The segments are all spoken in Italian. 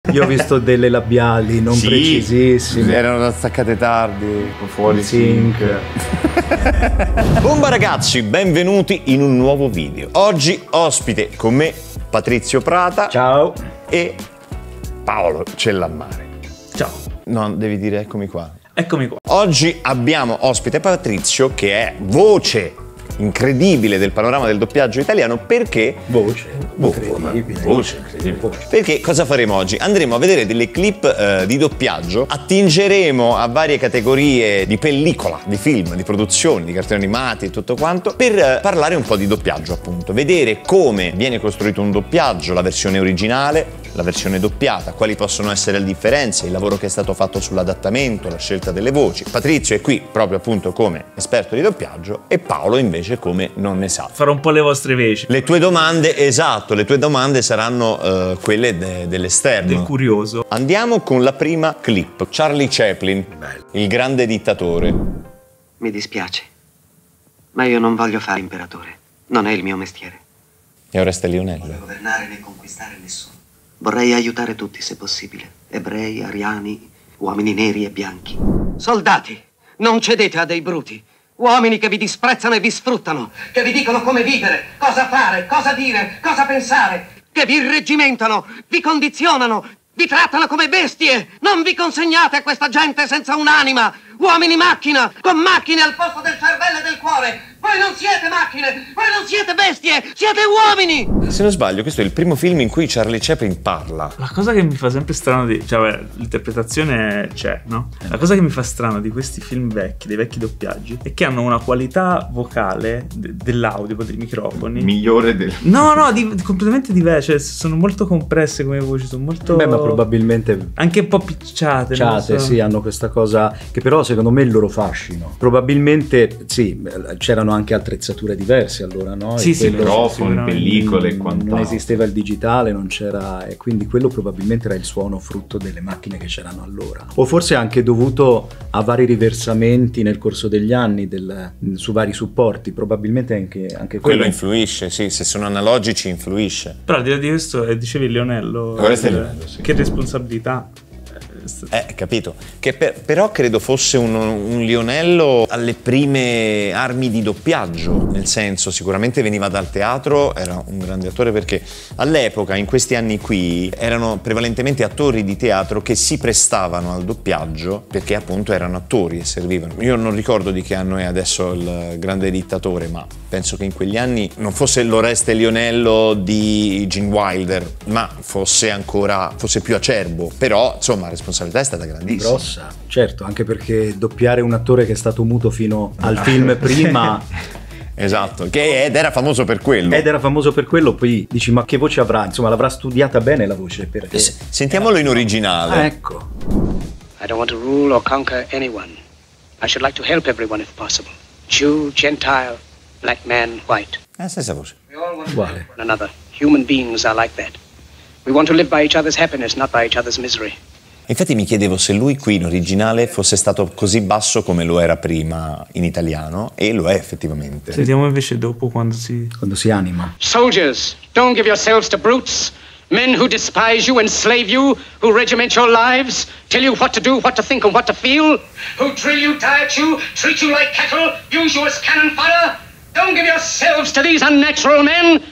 Io ho visto delle labiali non precisissime. Erano attaccate tardi, fuori sync. Bomba ragazzi, benvenuti in un nuovo video. Oggi ospite con me Patrizio Prata. Ciao. E Paolo Cellammare. Ciao. No, devi dire eccomi qua. Eccomi qua. Oggi abbiamo ospite Patrizio che è voce incredibile del panorama del doppiaggio italiano perché... Voce incredibile. Perché cosa faremo oggi? Andremo a vedere delle clip di doppiaggio, attingeremo a varie categorie di pellicola, di film, di produzioni, di cartoni animati e tutto quanto per parlare un po' di doppiaggio appunto, vedere come viene costruito un doppiaggio, la versione originale, la versione doppiata, quali possono essere le differenze, il lavoro che è stato fatto sull'adattamento, la scelta delle voci. Patrizio è qui proprio appunto come esperto di doppiaggio e Paolo invece come non ne sa. Farò un po' le vostre veci. Le tue domande, esatto, le tue domande saranno quelle dell'esterno. Del curioso. Andiamo con la prima clip. Charlie Chaplin, il grande dittatore. Mi dispiace, ma io non voglio fare imperatore. Non è il mio mestiere. E Oreste Lionello. Non voglio governare né conquistare nessuno. Vorrei aiutare tutti se possibile. Ebrei, ariani, uomini neri e bianchi. Soldati, non cedete a dei bruti. Uomini che vi disprezzano e vi sfruttano, che vi dicono come vivere, cosa fare, cosa dire, cosa pensare, che vi irreggimentano, vi condizionano, vi trattano come bestie. Non vi consegnate a questa gente senza un'anima. Uomini macchina, con macchine al posto del cervello e del cuore. Voi non siete macchine, voi non siete bestie, siete uomini! Se non sbaglio, questo è il primo film in cui Charlie Chaplin parla. La cosa che mi fa sempre strano di... Cioè, beh, l'interpretazione c'è, no? La cosa che mi fa strano di questi film vecchi, dei vecchi doppiaggi, è che hanno una qualità vocale dell'audio, dei microfoni. Migliore del... No, completamente diverse. Cioè, sono molto compresse come voci, sono molto... Beh, ma probabilmente... Anche un po' picciate. Picciate, sì, hanno questa cosa che però secondo me è il loro fascino. Probabilmente, sì, c'erano anche attrezzature diverse allora, no? Sì, sì, microfoni, pellicole e quant'altro. Non esisteva il digitale, non c'era, e quindi quello probabilmente era il suono frutto delle macchine che c'erano allora. O forse anche dovuto a vari riversamenti nel corso degli anni su vari supporti, probabilmente anche quello influisce, sì, se sono analogici influisce. Però al di là di questo, dicevi Lionello, Lionello, sì. Che responsabilità. Capito. Che però credo fosse un Lionello alle prime armi di doppiaggio, nel senso sicuramente veniva dal teatro, era un grande attore perché all'epoca, in questi anni qui, erano prevalentemente attori di teatro che si prestavano al doppiaggio perché appunto erano attori e servivano. Io non ricordo di che anno è adesso il grande dittatore, ma penso che in quegli anni non fosse l'Oreste Lionello di Gene Wilder, ma fosse più acerbo, però insomma la responsabilità è stata grandissima. Grossa, certo, anche perché doppiare un attore che è stato muto fino al film prima. Esatto, ed era famoso per quello. Poi dici, ma che voce avrà? Insomma, l'avrà studiata bene la voce. Perché... Sentiamolo in originale. Ecco. I don't want to rule or conquer anyone. I should like to help everyone if possible. Jew, Gentile, black man, white. Stessa voce. We all want to Uguale. help one another. Human beings are like that. We want to live by each other's happiness, not by each other's misery. Infatti mi chiedevo se lui qui in originale fosse stato così basso come lo era prima in italiano, e lo è effettivamente. Sentiamo invece dopo quando si anima. Soldiers, don't give yourselves to brutes. Men who despise you, enslave you, who regiment your lives, tell you what to do, what to think, and what to feel, who drill you, diet you, treat you like cattle, use you as cannon fodder. Don't give yourselves to these unnatural men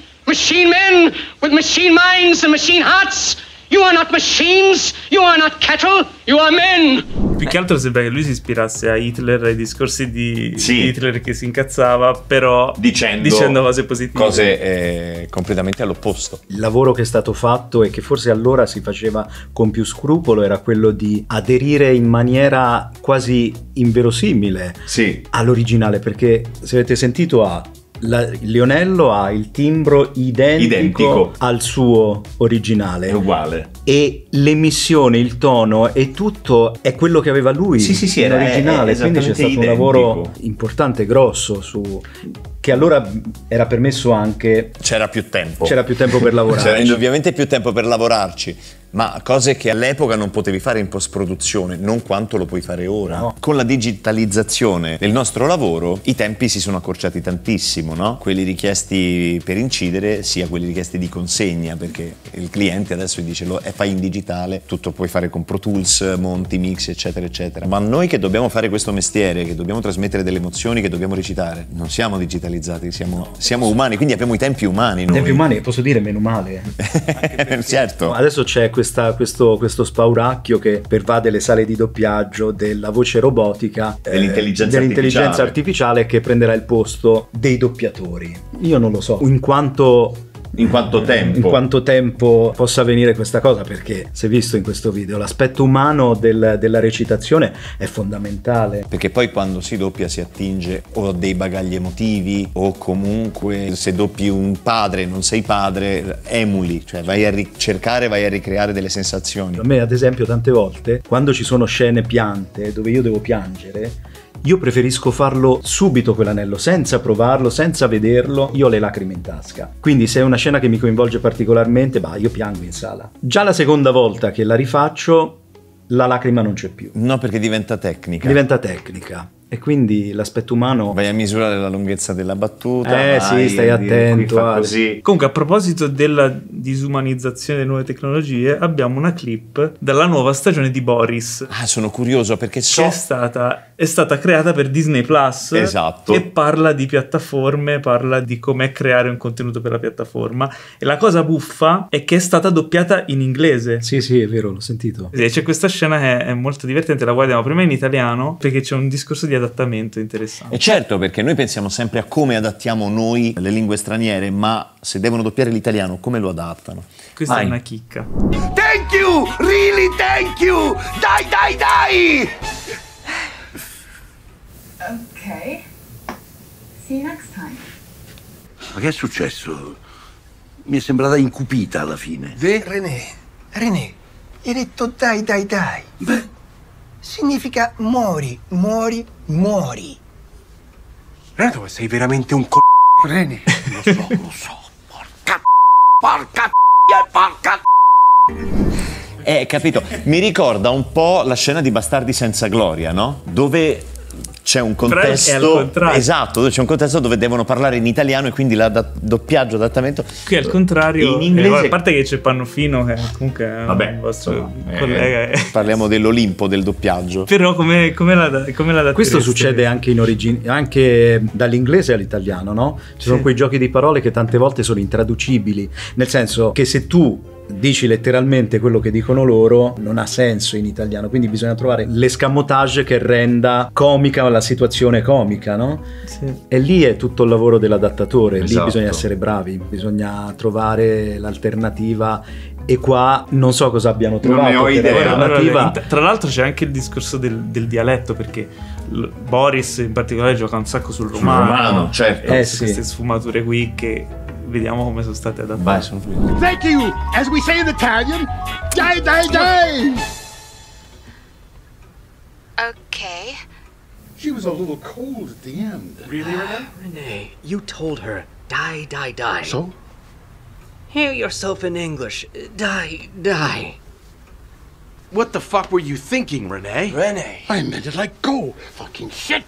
with machine minds and machine hearts. You are not machines, you are not cattle, you are men. Più che altro sembra che lui si ispirasse a Hitler, ai discorsi di Hitler che si incazzava, però dicendo cose positive. Cose completamente all'opposto. Il lavoro che è stato fatto e che forse allora si faceva con più scrupolo era quello di aderire in maniera quasi inverosimile all'originale, perché se avete sentito Lionello ha il timbro identico al suo originale, è uguale, e l'emissione, il tono e tutto è quello che aveva lui in originale, quindi c'è stato un lavoro importante, grosso, che allora era permesso anche, c'era più tempo per lavorarci. C'era indubbiamente più tempo per lavorarci. ma cose che all'epoca non potevi fare in post-produzione, non quanto lo puoi fare ora. No. Con la digitalizzazione del nostro lavoro i tempi si sono accorciati tantissimo, no? Quelli richiesti per incidere sia quelli richiesti di consegna, perché il cliente adesso dice fai in digitale, tutto puoi fare con Pro Tools, monti, mix, eccetera eccetera. Ma noi che dobbiamo fare questo mestiere, che dobbiamo trasmettere delle emozioni, che dobbiamo recitare, non siamo digitalizzati, siamo umani, quindi abbiamo i tempi umani noi. Tempi umani, posso dire meno male. Certo. Adesso c'è questo spauracchio che pervade le sale di doppiaggio della voce robotica, dell'intelligenza artificiale che prenderà il posto dei doppiatori. Io non lo so in quanto tempo possa avvenire questa cosa, perché si è visto in questo video l'aspetto umano della recitazione è fondamentale, perché poi quando si doppia si attinge o a dei bagagli emotivi, o comunque se doppi un padre non sei padre, emuli, cioè vai a ricreare delle sensazioni. A me ad esempio tante volte quando ci sono scene piante dove io devo piangere, io preferisco farlo subito quell'anello, senza provarlo, senza vederlo. Io ho le lacrime in tasca, quindi se è una scena che mi coinvolge particolarmente, io piango in sala. Già la seconda volta che la rifaccio la lacrima non c'è più. No, perché diventa tecnica. E quindi l'aspetto umano... Vai a misurare la lunghezza della battuta. Sì, stai attento. Così. Comunque, a proposito della disumanizzazione delle nuove tecnologie, abbiamo una clip dalla nuova stagione di Boris. Sono curioso perché è stata creata per Disney Plus. Esatto. E parla di piattaforme, parla di com'è creare un contenuto per la piattaforma. E la cosa buffa è che è stata doppiata in inglese. Sì, è vero, l'ho sentito. Sì, c'è questa scena che è molto divertente, la guardiamo prima in italiano, perché c'è un discorso di adattamento interessante. E certo, perché noi pensiamo sempre a come adattiamo noi le lingue straniere, ma se devono doppiare l'italiano, come lo adattano? Questa è una chicca. Thank you! Really thank you! Dai! Ok. See you next time. Ma che è successo? Mi è sembrata incupita alla fine. René, hai detto dai. Beh, significa muori. Renato, sei veramente un René. Lo so. Porca capito. Mi ricorda un po' la scena di Bastardi senza gloria, no? Dove c'è un contesto, è al contrario. Esatto, dove c'è un contesto dove devono parlare in italiano e quindi doppiaggio, adattamento. Qui al contrario, in inglese. A parte che c'è Pannofino che comunque è un vostro collega. Parliamo dell'Olimpo del doppiaggio. Però come la questo succede anche in origine, anche dall'inglese all'italiano, no? Ci sono quei giochi di parole che tante volte sono intraducibili, nel senso che se tu dici letteralmente quello che dicono loro non ha senso in italiano, quindi bisogna trovare l'escamotage che renda comica la situazione comica, no? Sì. E lì è tutto il lavoro dell'adattatore. Esatto. Lì bisogna essere bravi, bisogna trovare l'alternativa, e qua non so cosa abbiano trovato. Non ne ho idea. Tra l'altro c'è anche il discorso del dialetto, perché Boris in particolare gioca un sacco sul romano, certo. Queste sfumature qui che vediamo come sono state adattate. Thank you! As we say in Italian, dai! Okay. She was a little cold at the end. Really, Renee, you told her, die. So? Hear yourself in English. Die. What the fuck were you thinking, Renee? Renee. I meant it like go. Fucking shit.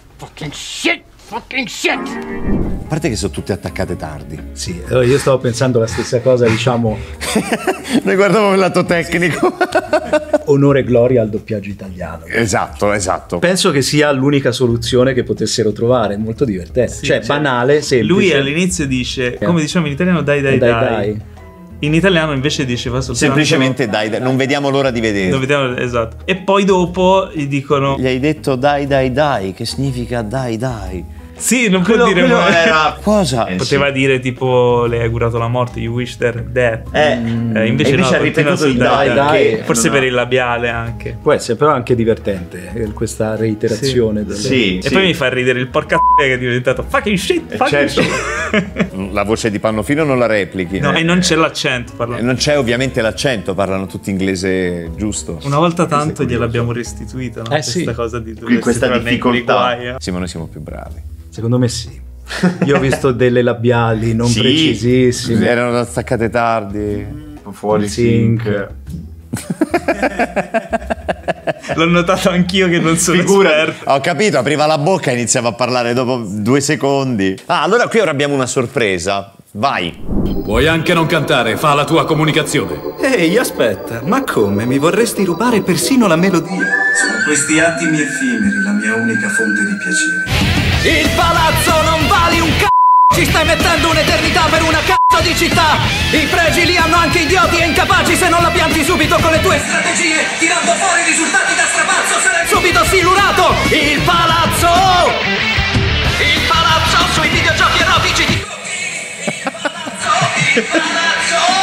A parte che sono tutte attaccate tardi. Sì, io stavo pensando la stessa cosa, diciamo. Noi guardiamo il lato tecnico. Onore e gloria al doppiaggio italiano. Esatto. Penso che sia l'unica soluzione che potessero trovare, molto divertente. Sì, cioè, banale, semplice. Lui all'inizio dice, come diciamo in italiano, dai. In italiano invece diceva soltanto semplicemente dai, non vediamo l'ora di vedere. Esatto. E poi dopo gli dicono, gli hai detto dai, che significa dai. Sì, non può dire era cosa? Poteva dire tipo le hai augurato la morte, you wish her death. Invece ha ripetuto il dai. Forse per il labiale anche. Può essere, però anche divertente questa reiterazione. E poi mi fa ridere il porca che è diventato fucking shit. La voce di Pannofino non la replichi. No, e non c'è l'accento. Non c'è ovviamente l'accento, parlano tutti inglese giusto. Una volta tanto gliel'abbiamo restituita, no? Questa cosa di questa difficoltà. Sì, ma noi siamo più bravi. Secondo me sì. Io ho visto delle labiali non precisissime. Erano attaccate tardi, fuori sync. L'ho notato anch'io che non sono esperto. Ho capito, apriva la bocca e iniziava a parlare dopo 2 secondi. Allora qui ora abbiamo una sorpresa. Vai. Puoi anche non cantare, fa la tua comunicazione. Ehi, aspetta, ma come? Mi vorresti rubare persino la melodia? Sono questi attimi effimeri la mia unica fonte di piacere. Il palazzo non vale un c***o! Ci stai mettendo un'eternità per una c***o di città! I pregi li hanno anche idioti e incapaci se non la pianti subito con le tue strategie, tirando fuori risultati da strapazzo, sarai subito silurato! Il palazzo! Il palazzo sui videogiochi erotici di... Il palazzo!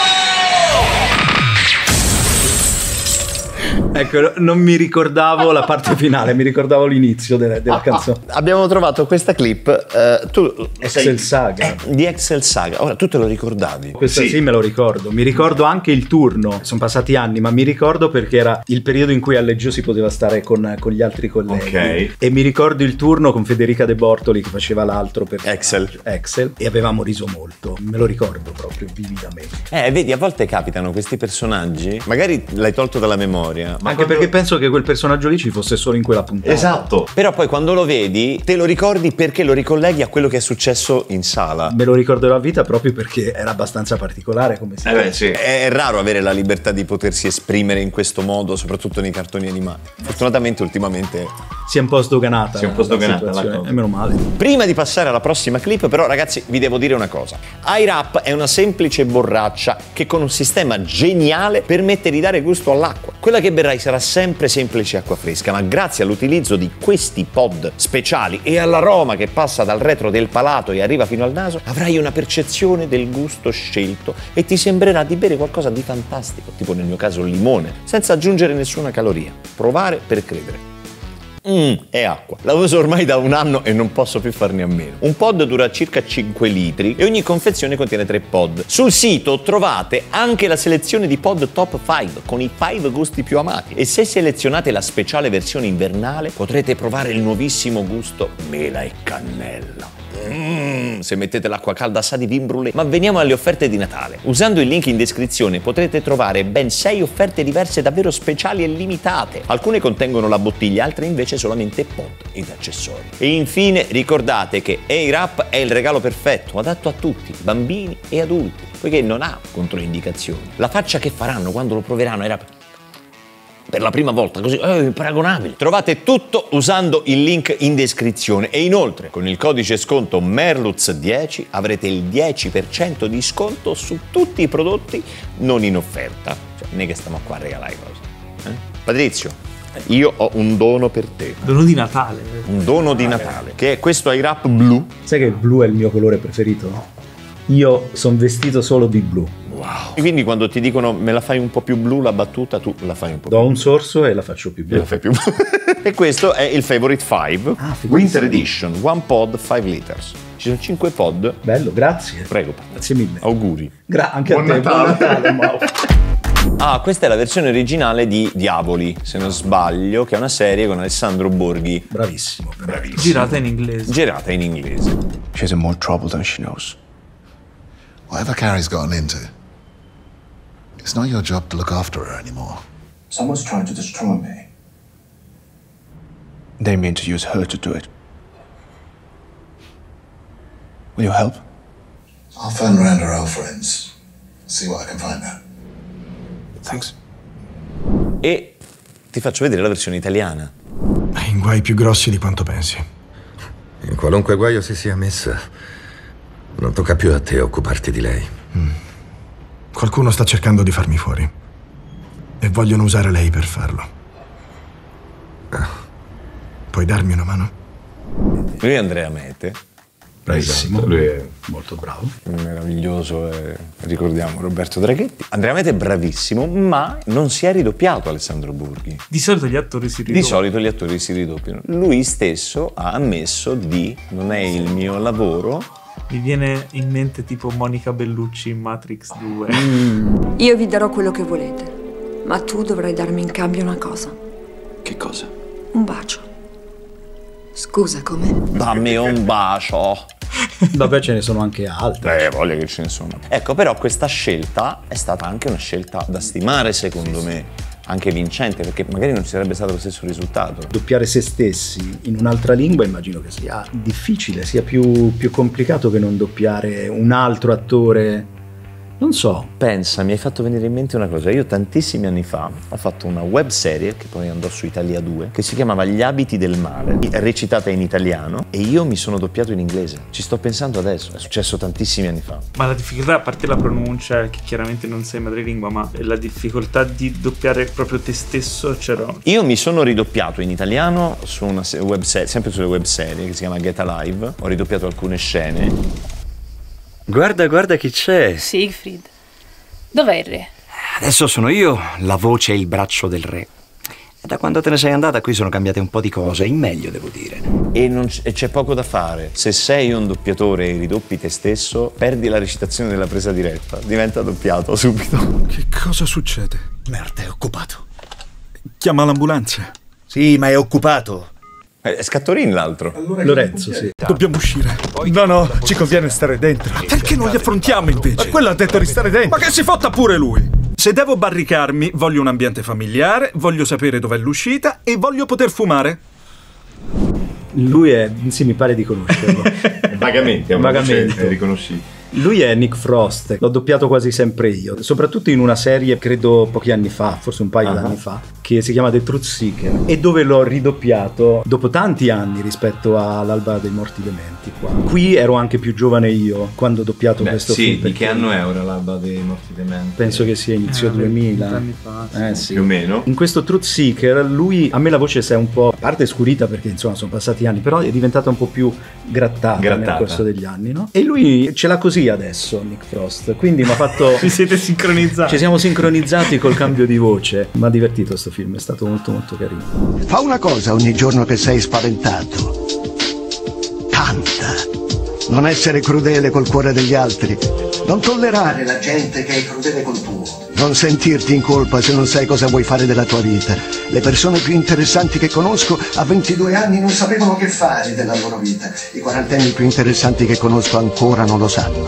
Ecco, non mi ricordavo la parte finale, mi ricordavo l'inizio della canzone. Abbiamo trovato questa clip. Tu Excel Saga. Di Excel Saga. Ora, tu te lo ricordavi? Questa sì, me lo ricordo. Mi ricordo anche il turno. Sono passati anni, ma mi ricordo perché era il periodo in cui a Leggio si poteva stare con gli altri colleghi. E mi ricordo il turno con Federica De Bortoli che faceva l'altro per Excel. E avevamo riso molto. Me lo ricordo proprio vividamente. Vedi, a volte capitano questi personaggi. Magari l'hai tolto dalla memoria. Ma anche perché penso che quel personaggio lì ci fosse solo in quella puntata. Esatto. Però poi quando lo vedi te lo ricordi perché lo ricolleghi a quello che è successo in sala. Me lo ricorderò a vita proprio perché era abbastanza particolare come si sì. È raro avere la libertà di potersi esprimere in questo modo, soprattutto nei cartoni animati. Fortunatamente ultimamente si è un po' sdoganata. E meno male. Prima di passare alla prossima clip, però, ragazzi, vi devo dire una cosa. iRap è una semplice borraccia che con un sistema geniale permette di dare gusto all'acqua. Quella che berrai sarà sempre semplice acqua fresca, ma grazie all'utilizzo di questi pod speciali e all'aroma che passa dal retro del palato e arriva fino al naso, avrai una percezione del gusto scelto e ti sembrerà di bere qualcosa di fantastico, tipo nel mio caso il limone, senza aggiungere nessuna caloria. Provare per credere. È acqua. La uso ormai da 1 anno e non posso più farne a meno. Un pod dura circa 5 litri e ogni confezione contiene 3 pod. Sul sito trovate anche la selezione di pod top 5 con i 5 gusti più amati. E se selezionate la speciale versione invernale potrete provare il nuovissimo gusto mela e cannella. Se mettete l'acqua calda sa di vin brûlé. Ma veniamo alle offerte di Natale. Usando il link in descrizione potrete trovare ben 6 offerte diverse davvero speciali e limitate. Alcune contengono la bottiglia, altre invece solamente pod ed accessori. E infine ricordate che iRap è il regalo perfetto, adatto a tutti, bambini e adulti, poiché non ha controindicazioni. La faccia che faranno quando lo proveranno era per la prima volta, così imparagonabile. Trovate tutto usando il link in descrizione e inoltre con il codice sconto MERLUZ10 avrete il 10% di sconto su tutti i prodotti non in offerta. Cioè, non è che stiamo qua a regalare cose. Patrizio, io ho un dono per te. Dono di Natale. Un dono di Natale, che è questo iRap blu. Sai che il blu è il mio colore preferito? Io sono vestito solo di blu. Wow. E quindi quando ti dicono me la fai un po' più blu la battuta, tu la fai un po' più. Do un sorso e la faccio più blu. E la fai più blu. E questo è il Favorite 5 Winter Edition, 1 pod 5 liters. Ci sono 5 pod. Bello, grazie. Prego. Grazie mille. Auguri. Anche a te. Buon Natale. Questa è la versione originale di Diavoli, se non sbaglio, che è una serie con Alessandro Borghi. Bravissimo. Girata in inglese. She's in more trouble than she knows. Whatever Carrie's gotten into, it's not your job to look after her anymore. Someone's trying to destroy me. They mean to use her to do it. Will you help? I'll phone around her old friends. See what I can find out. Thanks. E ti faccio vedere la versione italiana. Hai in guai più grossi di quanto pensi. In qualunque guaio si sia messa, non tocca più a te occuparti di lei. Qualcuno sta cercando di farmi fuori. E vogliono usare lei per farlo. Puoi darmi una mano? Lui è Andrea Mete. Bravissimo. Esatto, lui è molto bravo. Meraviglioso, ricordiamo Roberto Draghetti. Andrea Mete è bravissimo, ma non si è ridoppiato Alessandro Borghi. Di solito gli attori si ridoppiano. Lui stesso ha ammesso non è il mio lavoro. Mi viene in mente tipo Monica Bellucci in Matrix 2. Io vi darò quello che volete, ma tu dovrai darmi in cambio una cosa. Che cosa? Un bacio. Scusa, come? Dammi un bacio. Vabbè, ce ne sono anche altre. Voglia che ce ne sono. Ecco, però questa scelta è stata anche una scelta da stimare, secondo me, anche vincente, perché magari non ci sarebbe stato lo stesso risultato. Doppiare se stessi in un'altra lingua immagino che sia difficile, sia più complicato che non doppiare un altro attore. Non so. Pensa, mi hai fatto venire in mente una cosa. Io tantissimi anni fa ho fatto una web serie che poi andò su Italia 2 che si chiamava Gli abiti del male, recitata in italiano, e io mi sono doppiato in inglese. Ci sto pensando adesso, è successo tantissimi anni fa. Ma la difficoltà, a parte la pronuncia, che chiaramente non sei madrelingua, ma la difficoltà di doppiare proprio te stesso c'era. Io mi sono ridoppiato in italiano su una web serie, sempre sulle web serie, che si chiama Get Alive. Ho ridoppiato alcune scene. Guarda chi c'è. Siegfried. Dov'è il re? Adesso sono io, la voce e il braccio del re. E da quando te ne sei andata qui sono cambiate un po' di cose, in meglio devo dire. E c'è poco da fare. Se sei un doppiatore e ridoppi te stesso, perdi la recitazione della presa diretta. Diventa doppiato subito. Che cosa succede? Merda, è occupato. Chiama l'ambulanza. Sì, ma è occupato. È Scattorin l'altro. Allora, Lorenzo, sì. Dobbiamo uscire. No, ci conviene stare dentro. Perché non li affrontiamo invece? Ma quello ha detto di stare dentro. Ma che si fotta pure lui. Se devo barricarmi, voglio un ambiente familiare, voglio sapere dov'è l'uscita e voglio poter fumare. Lui è... sì, mi pare di conoscerlo. Vagamente, Vagamente. Riconosci. Lui è Nick Frost, l'ho doppiato quasi sempre io, soprattutto in una serie, credo pochi anni fa, forse un paio d'anni fa, che si chiama The Truth Seeker, e dove l'ho ridoppiato dopo tanti anni rispetto all'Alba dei Morti Dementi qua. Qui ero anche più giovane io quando ho doppiato questo film. Sì, di che anno è ora l'Alba dei Morti Dementi? Penso che sia inizio 2000. Anni fa, sì. Più o meno. In questo Truth Seeker lui, a me la voce si è un po', a parte scurita perché insomma sono passati anni, però è diventata un po' più grattata nel corso degli anni, no? E lui ce l'ha così adesso, Nick Frost, quindi mi ha fatto... Vi siete sincronizzati? Ci siamo sincronizzati col cambio di voce. Mi ha divertito sto film, è stato molto molto carino. Fa una cosa ogni giorno che sei spaventato. Canta. Non essere crudele col cuore degli altri. Non tollerare la gente che è crudele col tuo. Non sentirti in colpa se non sai cosa vuoi fare della tua vita. Le persone più interessanti che conosco a 22 anni non sapevano che fare della loro vita. I quarantenni più interessanti che conosco ancora non lo sanno.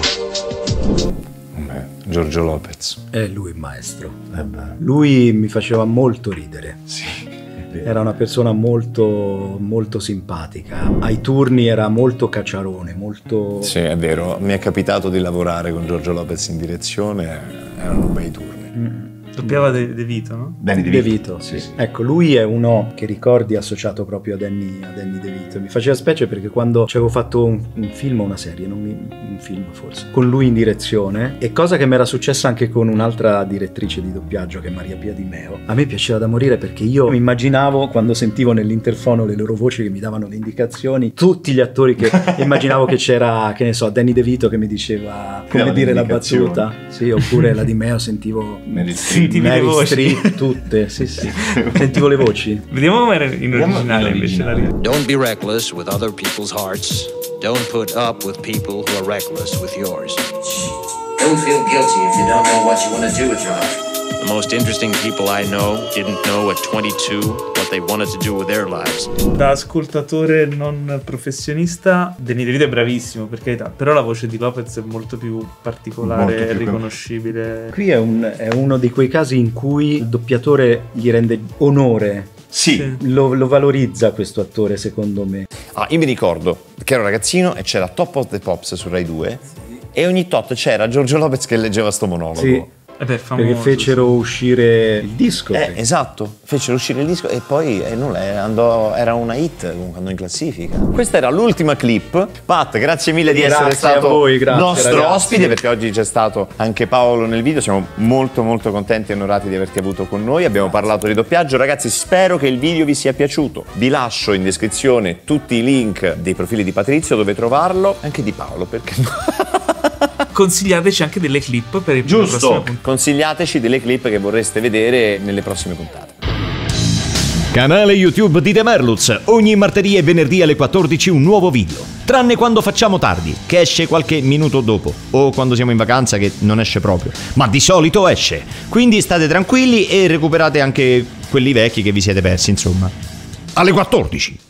Giorgio Lopez. Lui il maestro. Lui mi faceva molto ridere. Sì. Era una persona molto molto simpatica. Ai turni era molto cacciarone, molto... Sì, è vero. Mi è capitato di lavorare con Giorgio Lopez in direzione. Erano bei turni. Doppiava De Vito, no? Danny De Vito, sì. Ecco, lui è uno che ricordi associato proprio a Danny De Vito. Mi faceva specie perché quando ci avevo fatto un film o una serie, un film forse, con lui in direzione, e cosa che mi era successa anche con un'altra direttrice di doppiaggio che è Maria Pia Di Meo, a me piaceva da morire perché io mi immaginavo, quando sentivo nell'interfono le loro voci che mi davano le indicazioni, tutti gli attori che immaginavo che c'era, che ne so, Danny De Vito che mi diceva come dire la battuta, sì, oppure la Di Meo sentivo... Sentivi le voci? Street, tutte, sì. Sentivo le voci. Vediamo come era in originale invece. Don't be reckless with other people's hearts. Don't put up with people who are reckless with yours. Don't feel guilty if you don't know what you want to do with your life. The most interesting people I know didn't know at 22 what they wanted to do with their lives. Da ascoltatore non professionista, Danny De Vito è bravissimo, per carità, però la voce di Lopez è molto più particolare e riconoscibile. Qui è uno di quei casi in cui il doppiatore gli rende onore. Sì. Lo valorizza questo attore, secondo me. Io mi ricordo che ero ragazzino e c'era Top of the Pops su Rai 2 e ogni tot c'era Giorgio Lopez che leggeva sto monologo. Sì. Perché fecero uscire il disco. Esatto, fecero uscire il disco e poi era una hit andò in classifica. Questa era l'ultima clip. Pat, grazie mille di essere stato nostro ospite, perché oggi c'è stato anche Paolo nel video. Siamo molto molto contenti e onorati di averti avuto con noi. Abbiamo parlato di doppiaggio. Ragazzi, spero che il video vi sia piaciuto. Vi lascio in descrizione tutti i link dei profili di Patrizio dove trovarlo, anche di Paolo, perché no? Consigliateci anche delle clip per il giusto, consigliateci delle clip che vorreste vedere nelle prossime puntate. Canale YouTube di The Merluz, ogni martedì e venerdì alle 14 un nuovo video, tranne quando facciamo tardi, che esce qualche minuto dopo, o quando siamo in vacanza che non esce proprio, ma di solito esce, quindi state tranquilli e recuperate anche quelli vecchi che vi siete persi, insomma. Alle 14.